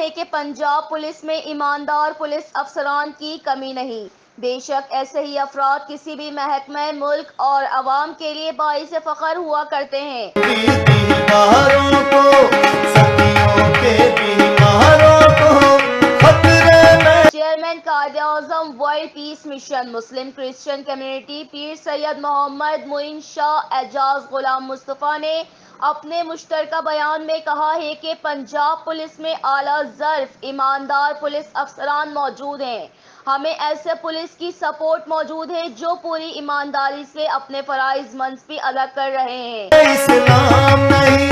है कि पंजाब पुलिस में ईमानदार पुलिस अफसरान की कमी नहीं। बेशक ऐसे ही अफराद किसी भी महकमे मुल्क और अवाम के लिए बाइस फख्र हुआ करते हैं। चेयरमैन कायदे-ए-आज़म world peace mission Muslim Christian community Pir Syed Mohammad Moin Shah Ejaz गुलाम मुस्तफ़ा ने अपने मुश्तरका बयान में कहा है कि पंजाब पुलिस में आला ज़र्फ ईमानदार पुलिस अफसरान मौजूद हैं। हमें ऐसे पुलिस की सपोर्ट मौजूद है जो पूरी ईमानदारी से अपने फराइज मनसबी अदा कर रहे हैं। इस्लाम नहीं,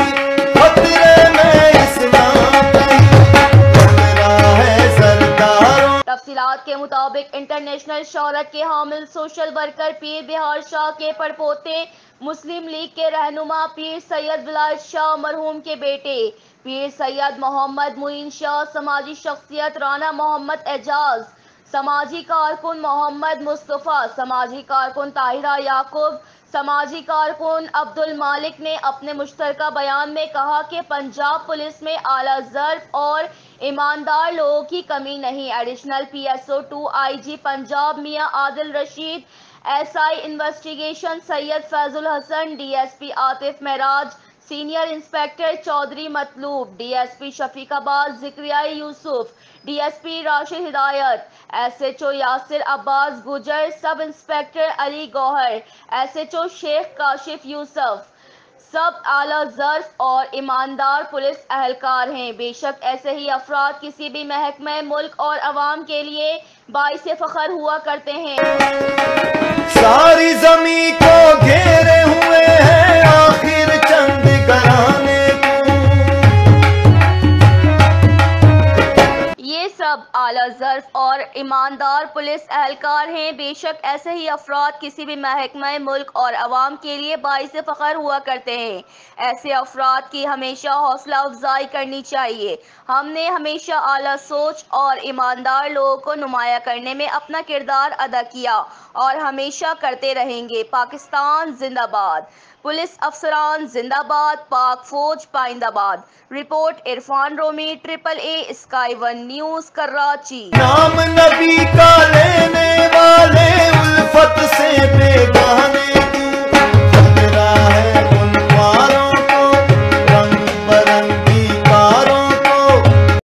तफसीलात के मुताबिक इंटरनेशनल शोहरत के हामिल सोशल वर्कर पीर बिहार शाह के पड़पोते मुस्लिम लीग के रहनुमा पीर सैयद विलायत शाह मरहूम के बेटे पीर सैयद मोहम्मद मोइन शाह, समाजी शख्सियत राना मोहम्मद एजाज, समाजी कारकुन मोहम्मद मुस्तफ़ा, समाजी कारकुन ताहिरा याकूब, समाजी कारकुन अब्दुल मालिक ने अपने मुश्तरका बयान में कहा कि पंजाब पुलिस में आला ज़र्फ और ईमानदार लोगों की कमी नहीं। Additional PSO 2 IG Punjab Mian Adil Rashid, SI investigation Syed Faizul Hasan, DSP Atif Mehraj, senior inspector Chaudhry Matloob, DSP Shafiqabad Zakariya Yusuf, DSP Rashid Hidayat, SHO Yasir Abbas Gujjar, sub inspector Ali Gauhar, SHO Sheikh Kashif Yusuf, सब आला ज़र्फ और ईमानदार पुलिस अहलकार हैं। बेशक ऐसे ही अफराद किसी भी महकमे मुल्क और अवाम के लिए बाइस फख्र हुआ करते हैं। सारी ज़मीं को घेरे हुए हैं आखिर चंद घराने ये सब आला ज़र्फ और ईमानदार पुलिस अहलकार हैं। बेशक ऐसे ही अफराद किसी भी महकमे मुल्क और अवाम के लिए बाइस फख्र हुआ करते हैं। ऐसे अफराद की हमेशा हौसला अफजाई करनी चाहिए। हमने हमेशा आला सोच और ईमानदार लोगों को नुमाया करने में अपना किरदार अदा किया और हमेशा करते रहेंगे। पाकिस्तान जिंदाबाद, पुलिस अफसरान जिंदाबाद, पाक फौज पाइंदाबाद। Report Irfan Romi, AAA sky 1 news, Karachi. नाम नबी का लेने वाले उल्फत से बेगाने